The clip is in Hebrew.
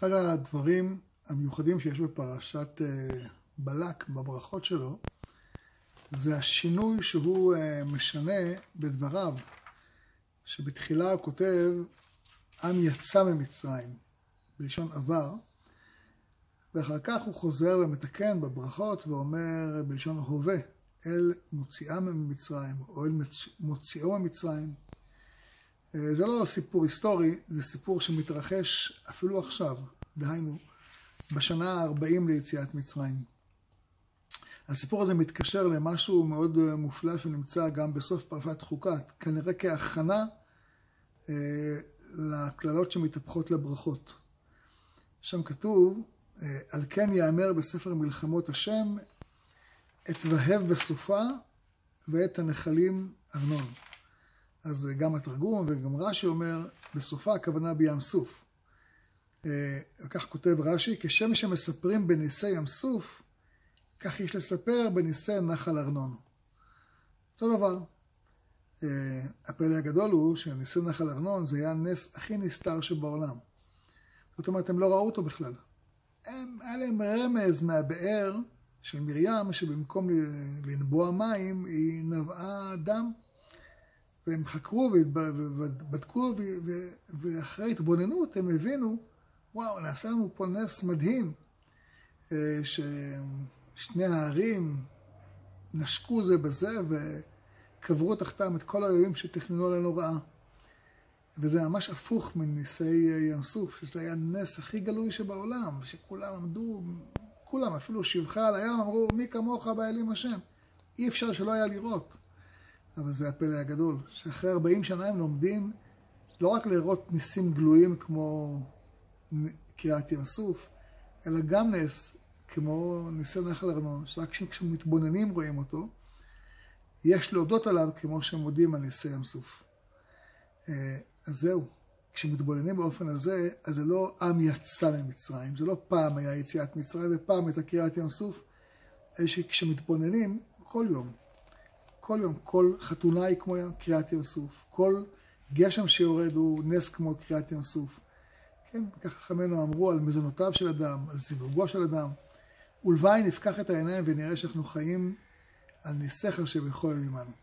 אחד הדברים המיוחדים שיש בפרשת בלק, בברכות שלו, זה השינוי שהוא משנה בדבריו, שבתחילה הוא כותב, עם יצא ממצרים, בלשון עבר, ואחר כך הוא חוזר ומתקן בברכות ואומר בלשון הווה, אל מוציאם ממצרים, או אל מוציאו ממצרים. זה לא סיפור היסטורי, זה סיפור שמתרחש אפילו עכשיו, דהיינו, בשנה ה-40 ליציאת מצרים. הסיפור הזה מתקשר למשהו מאוד מופלא שנמצא גם בסוף פרשת חוקת, כנראה כהכנה לכללות שמתהפכות לברכות. שם כתוב, על כן יאמר בספר מלחמות השם, את והב בסופה ואת הנחלים ארנון. אז גם התרגום וגם רש"י אומר, בסופה הכוונה בים סוף. וכך כותב רש"י, כשם שמספרים בניסי ים סוף, כך יש לספר בניסי נחל ארנון. אותו דבר. הפלא הגדול הוא שניסי נחל ארנון זה היה הנס הכי נסתר שבעולם. זאת אומרת, הם לא ראו אותו בכלל. היה להם רמז מהבאר של מרים, שבמקום לנבוע מים, היא נבעה דם. והם חקרו ובדקו, ואחרי התבוננות הם הבינו, וואו, נעשה לנו פה נס מדהים, ששני הערים נשקו זה בזה, וקברו תחתם את כל האויבים שתכננו עלינו רעה. וזה ממש הפוך מניסי ים סוף, שזה היה הנס הכי גלוי שבעולם, שכולם עמדו, כולם אפילו שבחה על הים, אמרו, מי כמוך באלים השם? אי אפשר שלא היה לראות. אבל זה הפלא הגדול, שאחרי 40 שנה הם לומדים לא רק לראות ניסים גלויים כמו קריעת ים סוף, אלא גם נס כמו ניסי נחל ארנון, שרק כשמתבוננים רואים אותו, יש להודות עליו כמו שהם מודים על ניסי ים סוף. אז זהו, כשמתבוננים באופן הזה, אז זה לא עם יצא ממצרים, זה לא פעם היה יציאת מצרים ופעם הייתה קריעת ים סוף, אלא שכשמתבוננים כל יום, כל חתונה היא כמו קריאת ים סוף, כל גשם שיורד הוא נס כמו קריאת ים סוף. כן, ככה חכמינו אמרו על מזונותיו של אדם, על זיווגו של אדם. ולוואי נפקח את העיניים ונראה שאנחנו חיים על ניסיך שבכל יום עמנו.